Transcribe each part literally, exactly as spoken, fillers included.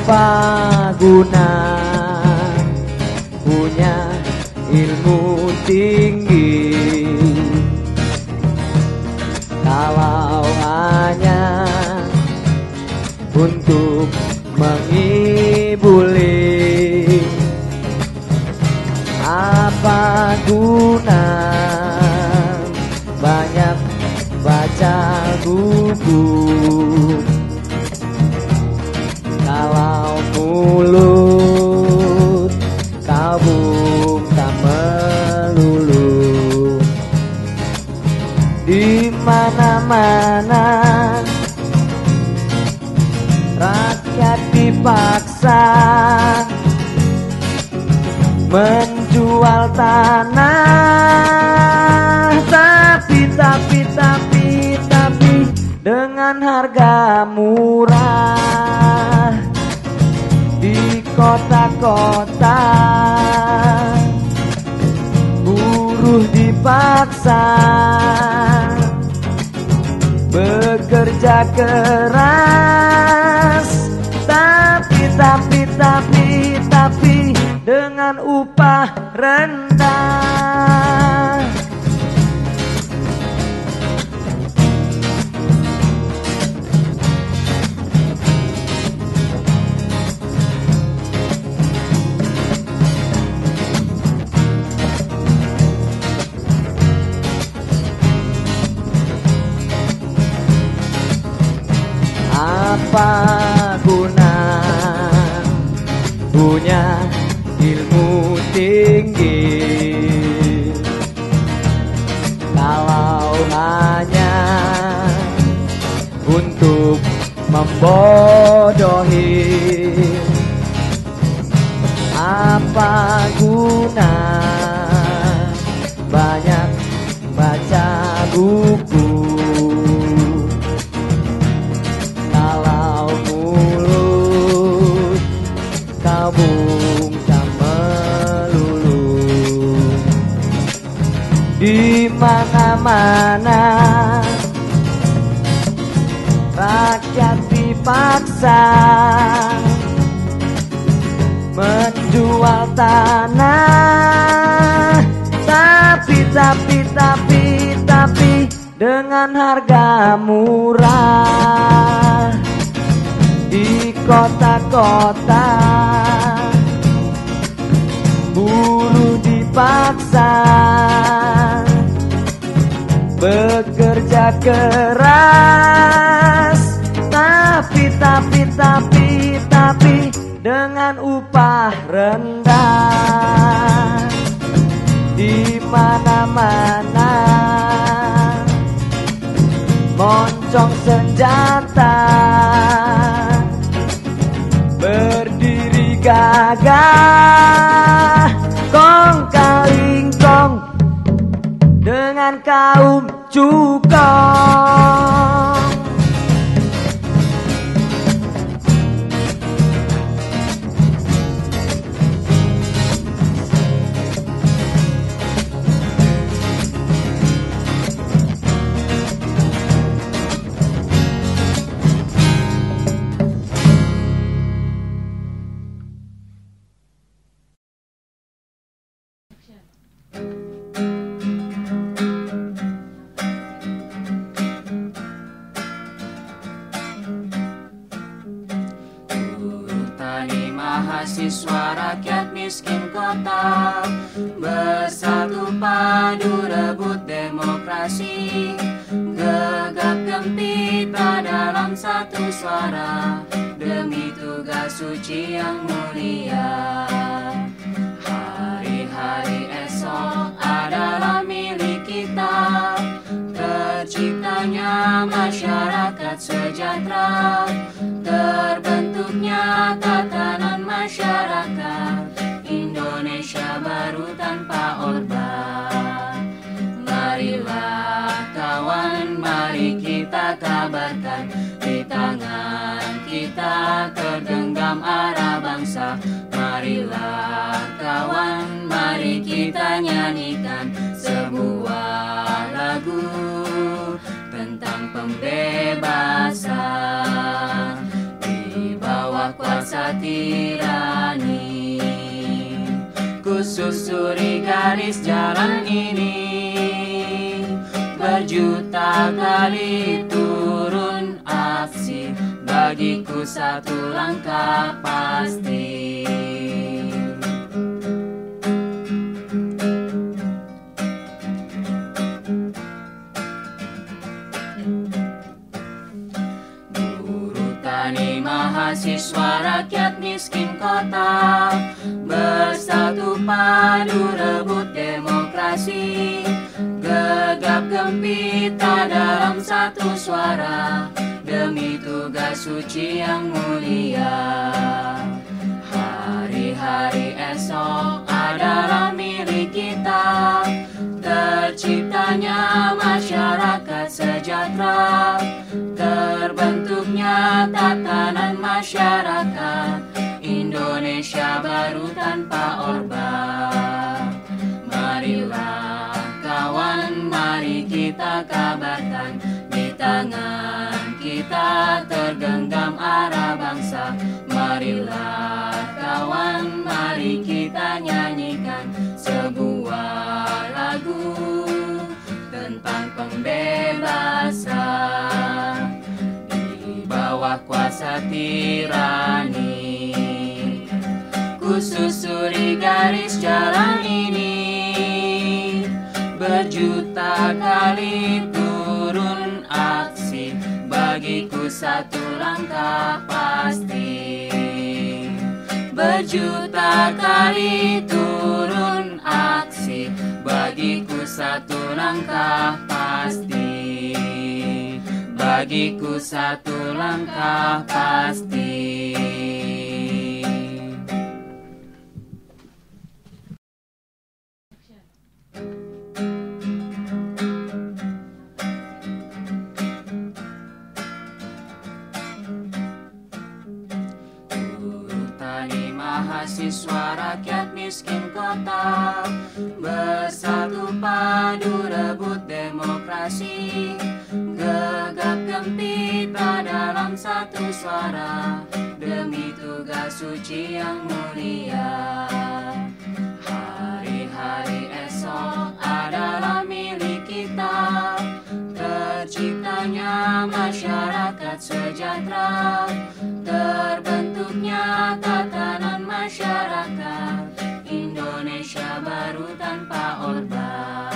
Apa guna punya ilmu tinggi kalau hanya untuk mengibuli? Apa guna banyak baca buku kalau mulut kau buka melulu? Di mana-mana rakyat dipaksa menjual tanah, tapi tapi tapi tapi dengan harga murah. Di kota-kota buruh dipaksa bekerja keras, tapi tapi tapi tapi dengan upah rendah. Apa guna punya ilmu tinggi kalau hanya untuk membodohi? Apa guna banyak baca buku kalau mulut kau bungkam melulu? Di mana-mana rakyat dipaksa menjual tanah, tapi tapi tapi tapi dengan harga murah. Di kota-kota buruh dipaksa bekerja keras, tapi tapi tapi tapi dengan upah rendah. Di mana-mana moncong senjata berdiri gagah kong kaling kong dengan kaum cukong. Mahasiswa rakyat miskin kota bersatu padu rebut demokrasi, gegap gempita dalam satu suara demi tugas suci yang mulia. Hari-hari esok adalah milik kita, terciptanya masyarakat sejahtera, terbentuknya tatanan masyarakat Indonesia baru tanpa Orba. Marilah kawan, mari kita kabarkan, di tangan kita tergenggam arah bangsa. Marilah kawan, mari kita nyanyikan sebuah lagu tentang pembebasan. Di bawah bawah kuasa tirani. Ku susuri garis jalan ini, berjuta kali turun aksi, bagiku satu langkah pasti. Tani mahasiswa rakyat miskin kota, bersatu padu rebut demokrasi, gegap gempita dalam satu suara, demi tugas suci yang mulia. Hari-hari esok adalah milik kita, terciptanya masyarakat sejahtera, terbentuknya tatanan masyarakat Indonesia baru tanpa Orba. Marilah kawan, mari kita kabarkan, di tangan kita tergenggam arah bangsa. Marilah kawan, mari kita nyanyikan sebuah lagu tentang pembebasan di bawah kuasa tirani. Ku susuri garis jalan ini, berjuta kali turun aksi, bagiku satu langkah pasti. Berjuta kali turun aksi, bagiku satu langkah pasti. Bagiku satu langkah pasti. Mahasiswa rakyat miskin kota, bersatu padu rebut demokrasi, gegap gempita dalam satu suara, demi tugas suci yang mulia. Hari-hari esok adalah milik kita, terciptanya masyarakat sejahtera, terbentuknya tatanan masyarakat Indonesia baru tanpa Orba.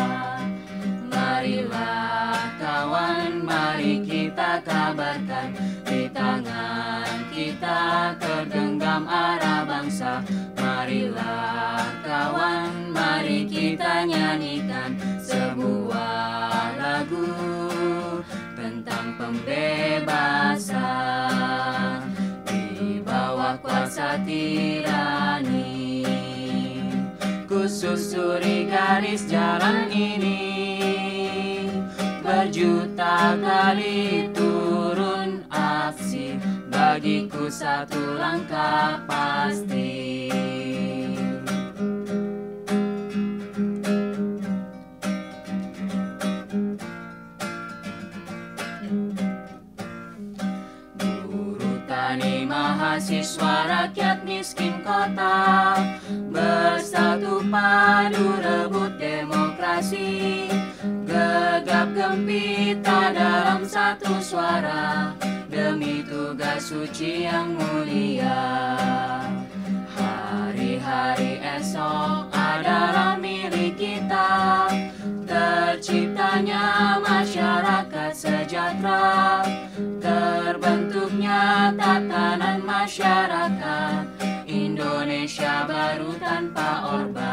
Marilah kawan, mari kita kabarkan, di tangan kita tergenggam arah bangsa. Marilah kawan, mari kita nyanyikan sebuah lagu tentang pembebasan di bawah kuasa tirani. Ku susuri garis jalan ini, berjuta kali turun aksi, bagiku satu langkah pasti. Tani mahasiswa rakyat miskin kota, bersatu padu rebut demokrasi, gegap gempita dalam satu suara, demi tugas suci yang mulia. Hari-hari esok adalah milik kita, terciptanya masyarakat sejahtera, terbentuknya tatanan masyarakat Indonesia baru tanpa Orba.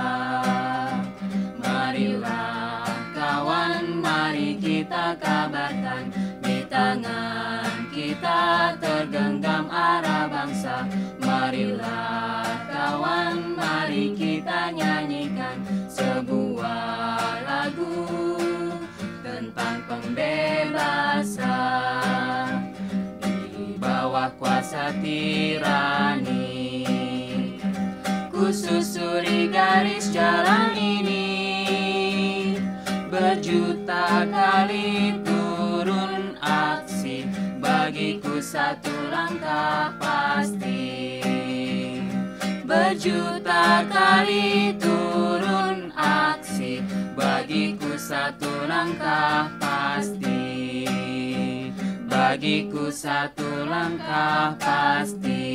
Marilah kawan, mari kita kabarkan, di tangan kita tergenggam arah bangsa. Marilah kawan, mari kita nyanyikan sebuah lagu tentang pembebasan di bawah kuasa tirani. Ku susuri garis jalan ini, berjuta kali turun aksi, bagiku satu langkah pasti. berjuta kali turun aksi, bagiku satu langkah pasti, bagiku satu langkah pasti.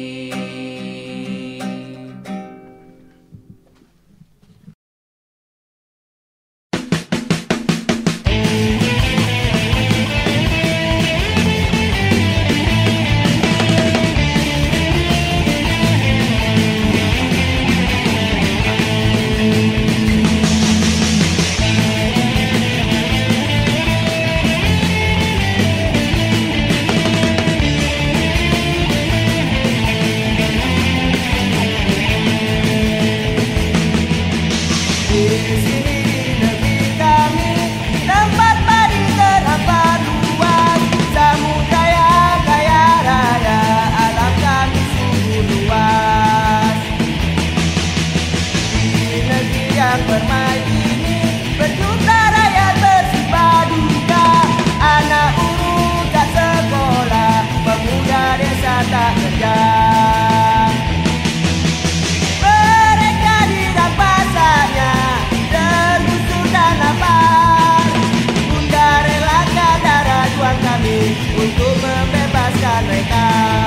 Untuk membebaskan mereka.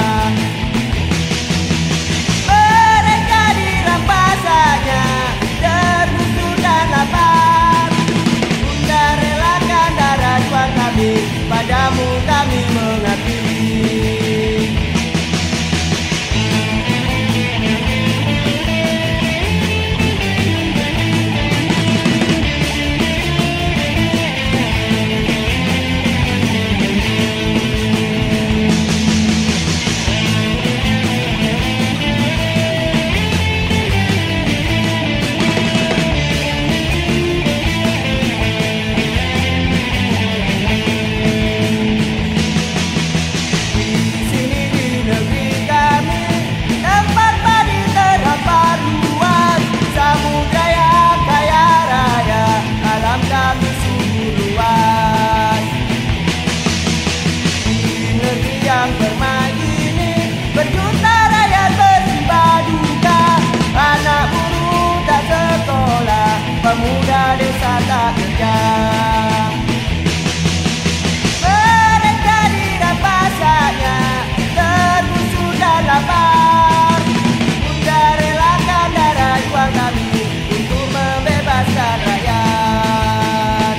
Mereka dirampasannya, tergusur dan lapar. Bunda relakan darah juang kami, padamu kami mengabdi. Pemuda desa tak kerja. Mereka dirampasannya, tergusur dan lapar. Bunda relakan darah juang kami untuk membebaskan rakyat.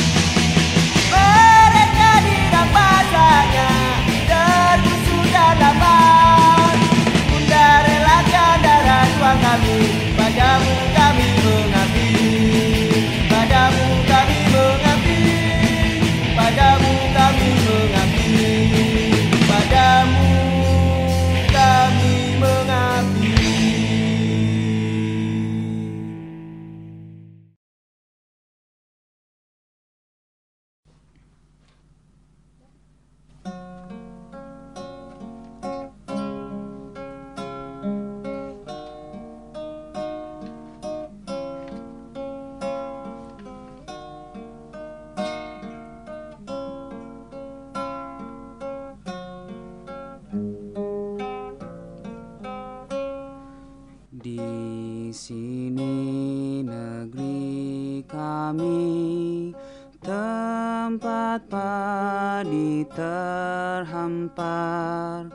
Mereka dirampasannya, tergusur dan lapar. Bunda relakan darah juang kami, padamu kami mengabdi. Padamu kami mengabdi, padamu kami mengabdi, padamu kami mengabdi. Di sini negeri kami, tempat padi terhampar,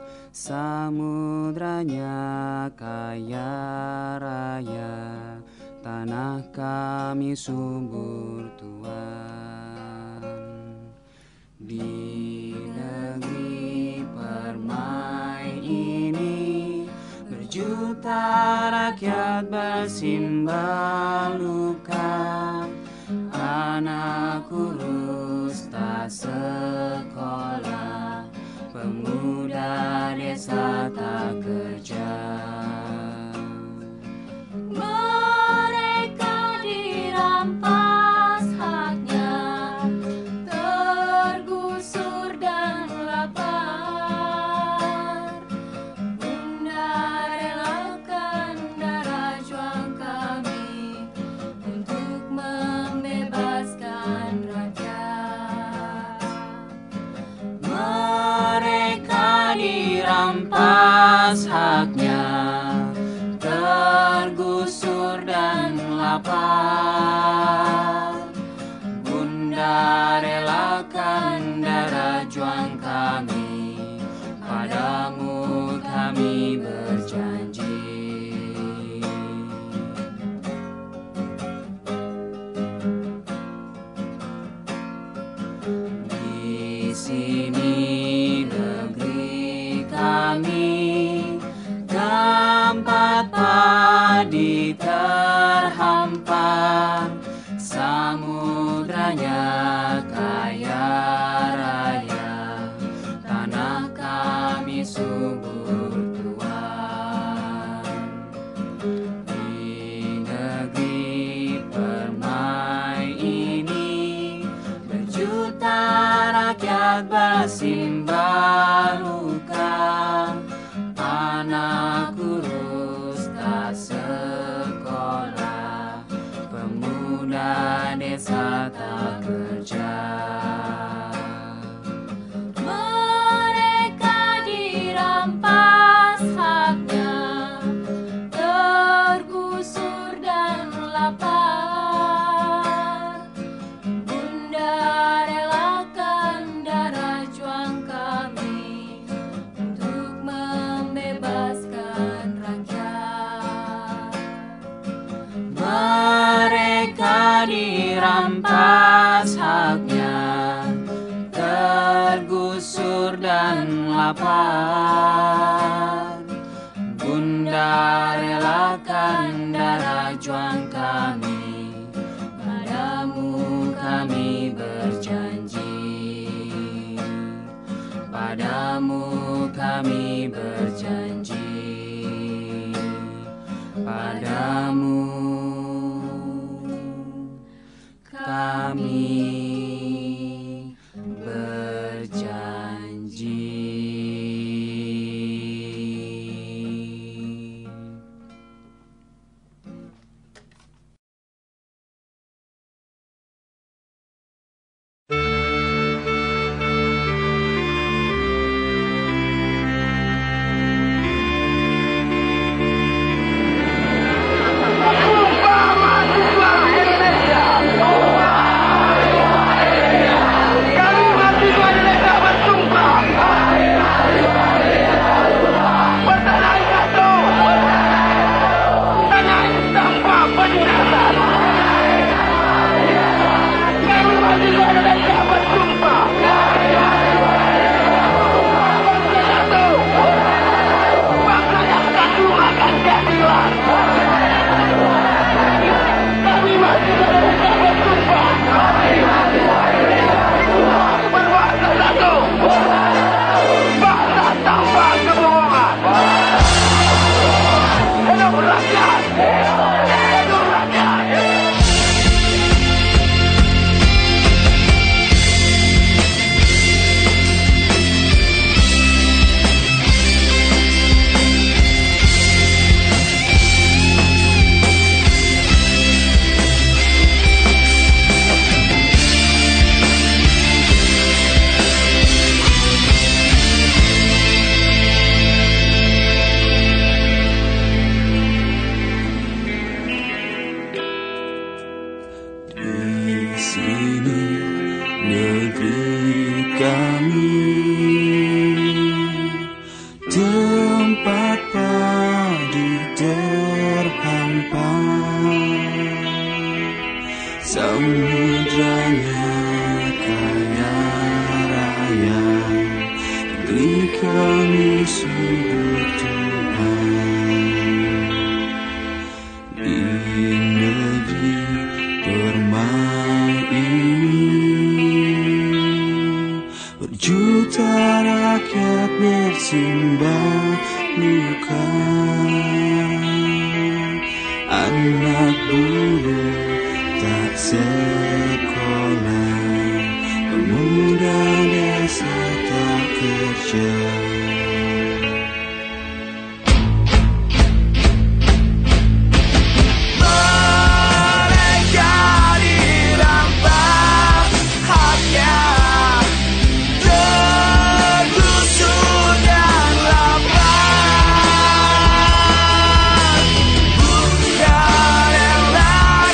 samudranya kaya raya, tanah kami subur Tuhan. Di negeri permai ini, berjuta rakyat bersimbah luka, anak kurus tak sekolah, pemuda desa tak kerja. Mereka dirampas haknya, tergusur dan lapar. Bunda relakan darah juang kami untuk membebaskan rakyat. Mereka dirampas haknya, lapar. Bunda relakan darah juang kami, padamu kami berjanji. Di sini negeri kami, tempat padi terhampar, samudranya kaya raya, tanah kami subur tuan. Di negeri permai ini, berjuta rakyat bersimbah luka, anak kurus tak sekolah, pemuda desa tak kerja. Mereka dirampas haknya, tergusur dan lapar. Bunda relakan darah juang kami untuk membebaskan rakyat. Mereka dirampas haknya, tergusur dan lapar. Bunda relakan darah juang kami, padamu kami berjanji. Padamu kami berjanji. Padamu kami berjanji. Samudranya kaya raya, negeri kami subur Tuhan. Di negeri permai ini, berjuta rakyat bersimbah luka, anak buruh tak sekolah, pemuda desa tak kerja. Bunda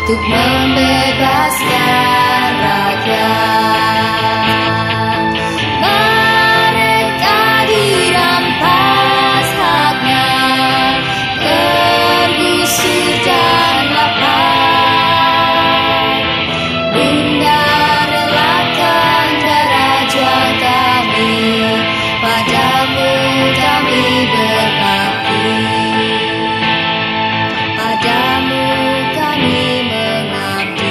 untuk membebaskan rakyat. Mereka dirampas haknya, tergusur dan lapar. Bunda relakan darah juang kami, padamu kami berbakti. Padamu kami mengabdi.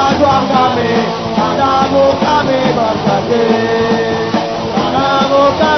Padamu kami berbakti, padamu kami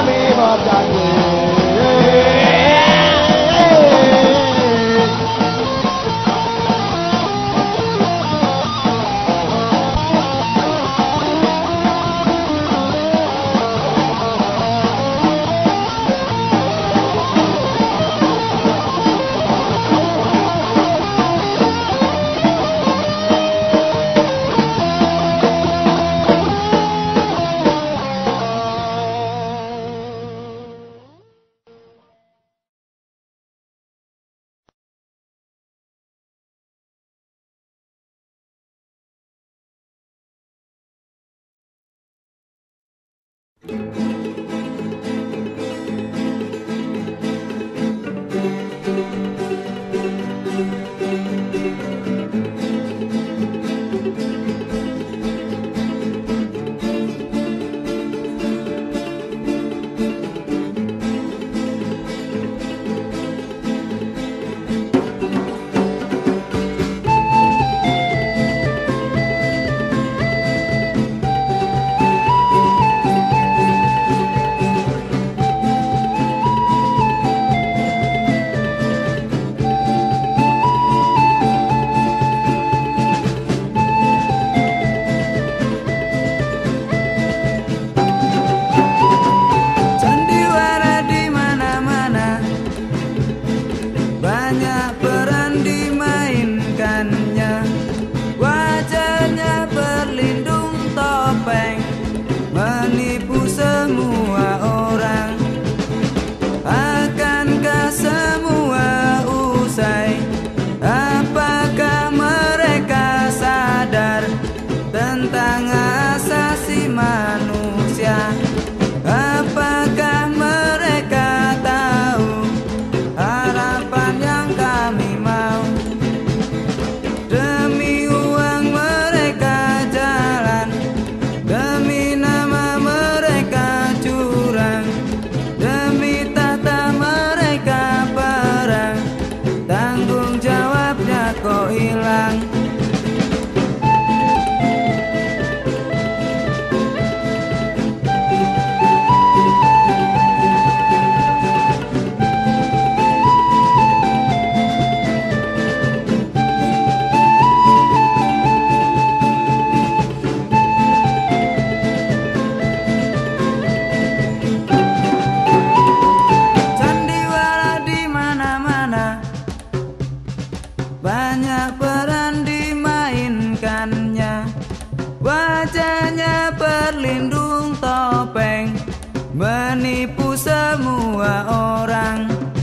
menipu semua orang.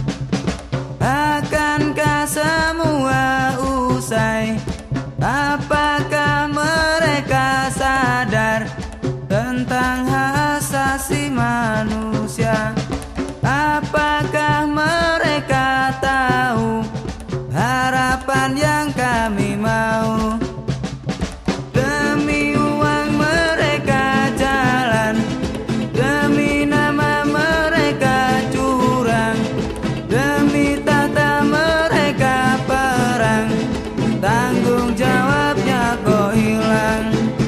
Akankah semua usai? Apakah mereka sadar tentang hak asasi manusia? Apakah mereka tahu harapan yang kami mau? Demi uang mereka jalan, demi nama mereka curang, demi tata mereka perang, tanggung jawabnya kok hilang.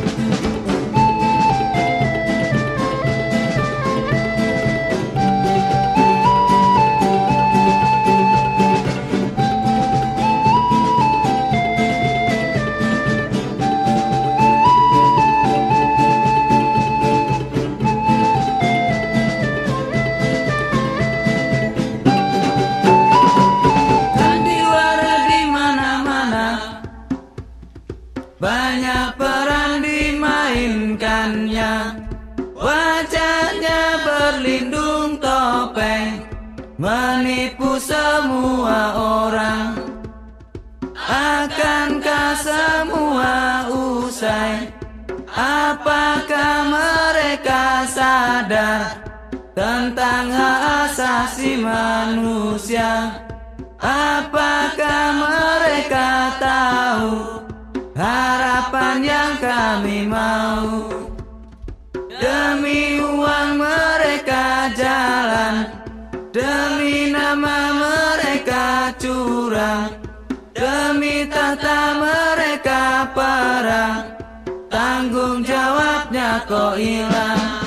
Banyak peran dimainkannya, wajahnya berlindung topeng, menipu semua orang. Akankah semua usai? Apakah mereka sadar tentang hak asasi manusia? Apakah mereka tahu harapan yang kami mau? Demi uang mereka jalan, demi nama mereka curang, demi tahta mereka perang, tanggung jawabnya kok hilang.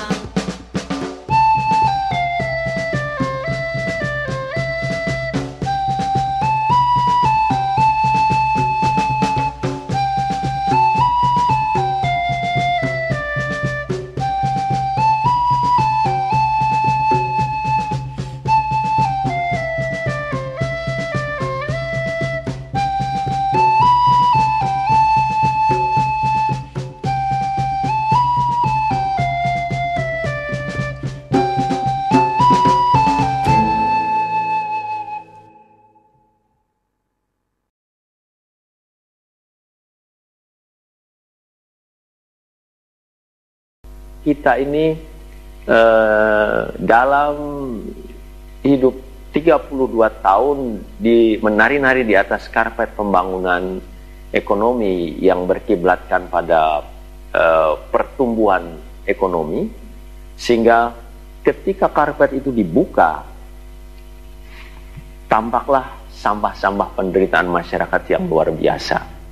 Kita ini eh, dalam hidup tiga puluh dua tahun di menari-nari di atas karpet pembangunan ekonomi yang berkiblatkan pada uh, pertumbuhan ekonomi, sehingga ketika karpet itu dibuka, tampaklah sampah-sampah penderitaan masyarakat yang luar biasa.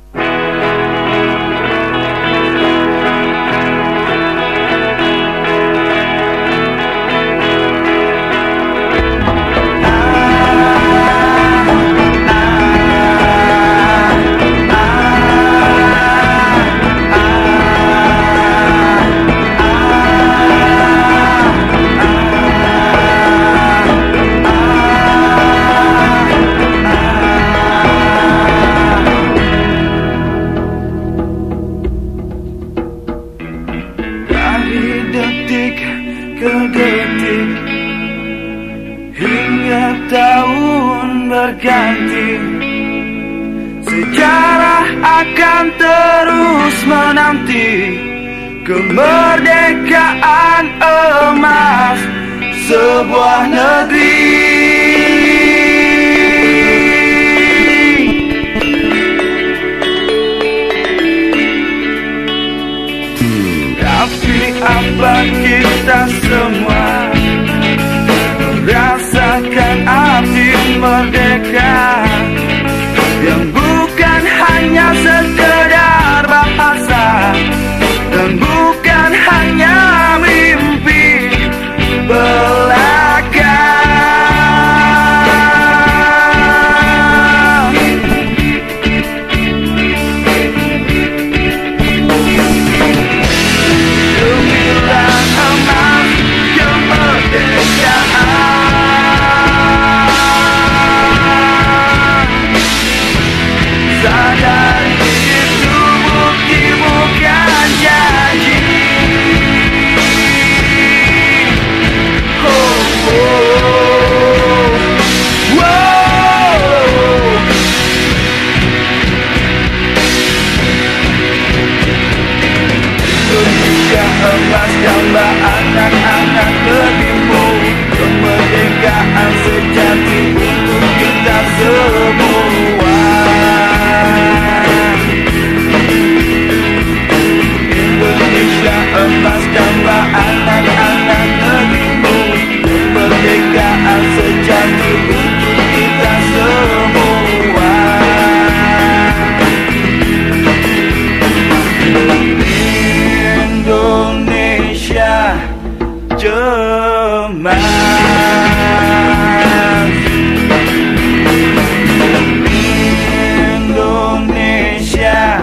Berganti, sejarah akan terus menanti kemerdekaan emas sebuah negeri. Tapi apa kita semua merasakan arti merdeka yang bukan hanya sekedar bahasa dan bukan hanya mimpi belaka. Gemilang emas kemerdekaan, sadari itu bukti bukan janji. Oh, oh, wow. Indonesia emas gambar anak-anak negerimu, kemerdekaan sejati untuk kita semua. Indonesia emas gambar anak-anak negerimu, kemerdekaan sejati untuk kita semua. Indonesia emas, Indonesia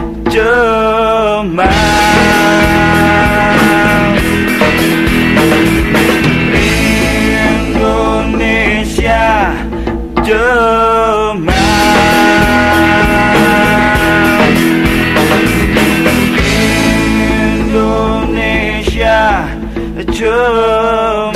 emas, Indonesia emas, Indonesia emas.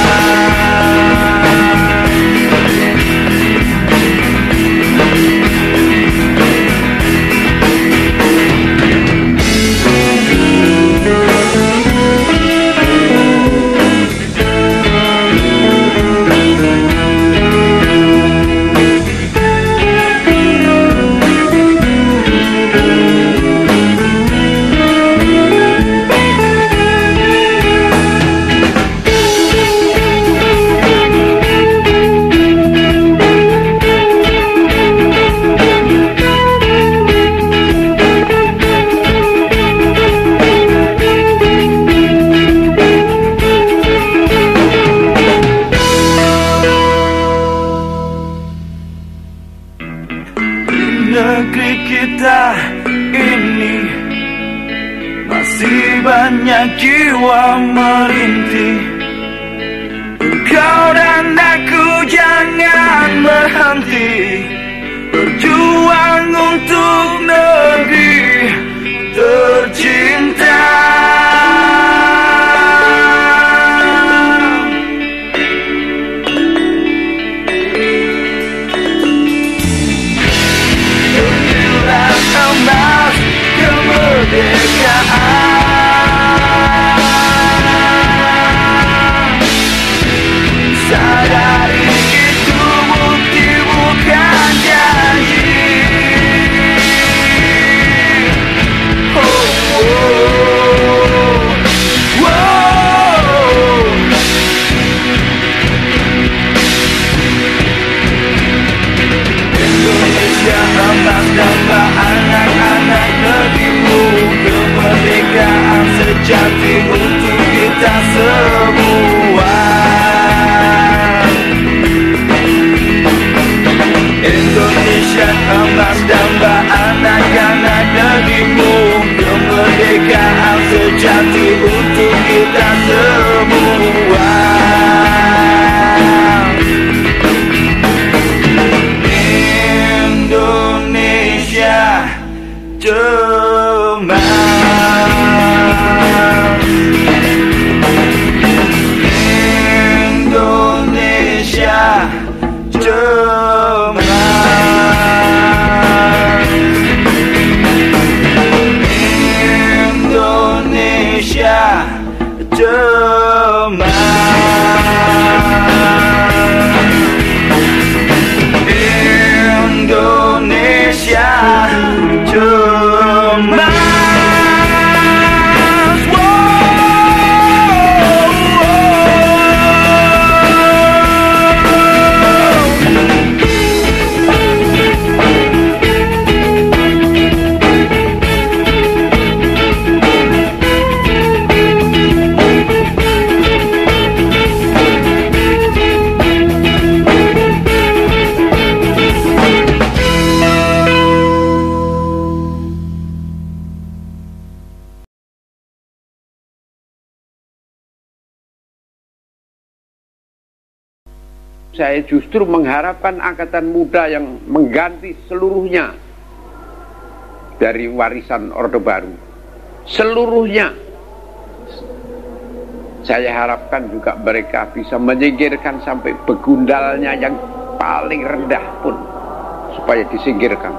Negeri kita ini masih banyak jiwa merintih. Engkau dan aku jangan berhenti berjuang untuk negeri tercinta. Emas kemerdekaan, Indonesia damai. Indonesia damai. Saya justru mengharapkan angkatan muda yang mengganti seluruhnya dari warisan Orde Baru. Seluruhnya. Saya harapkan juga mereka bisa menyingkirkan sampai begundalnya yang paling rendah pun supaya disingkirkan.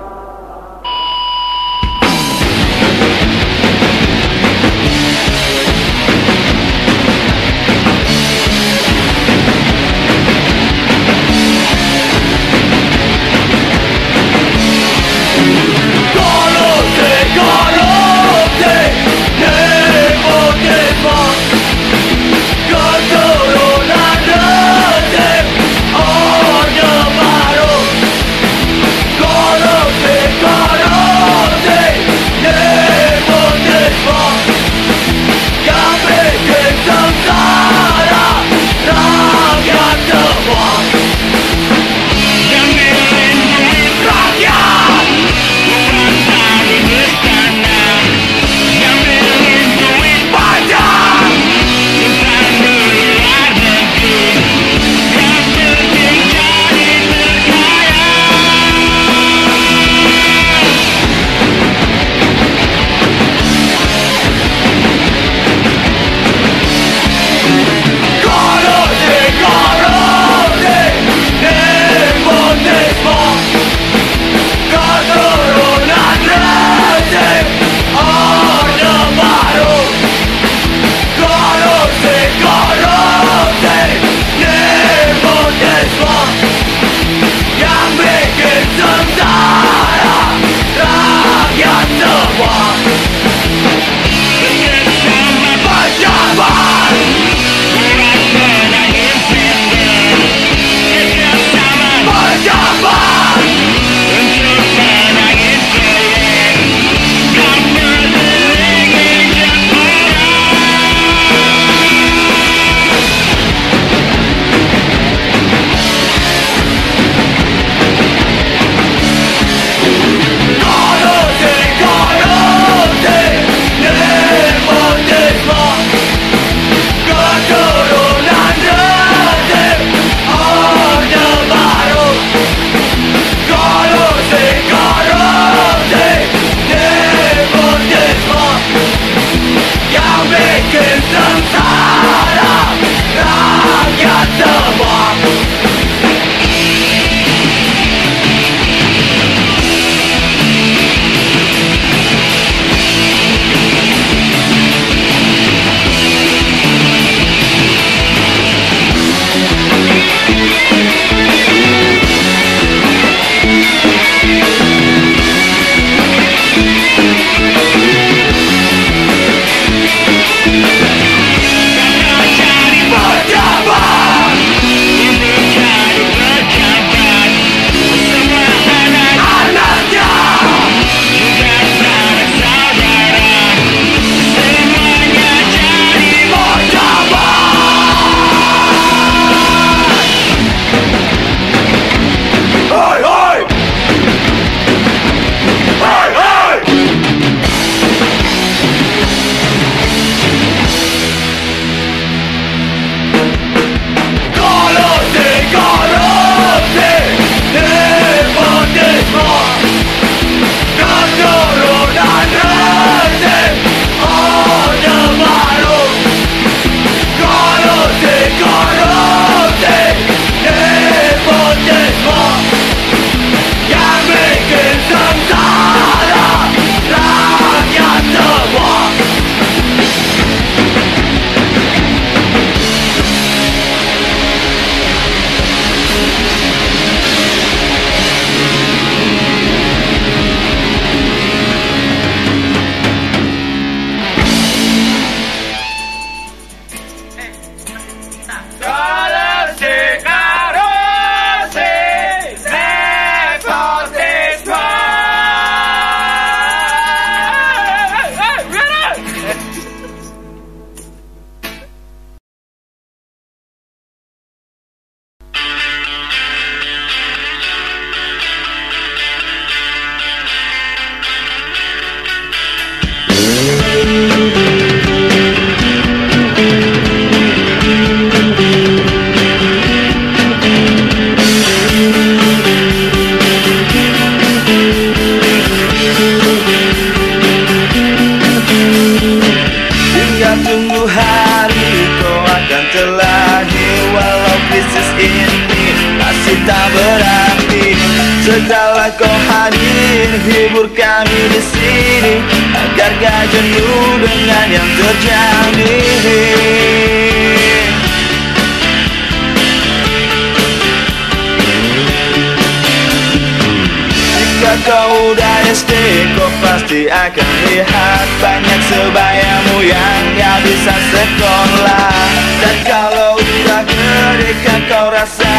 tunggu hari kau akan terlahir. Walau krisis ini masih tak berarti, setelah kau hadir hibur kami di sini agar gak jenuh dengan yang terjadi. Jika kau udah S D, kau pasti akan lihat banyak sebayamu yang gak bisa sekolah. Dan kalau udah gede, kau rasa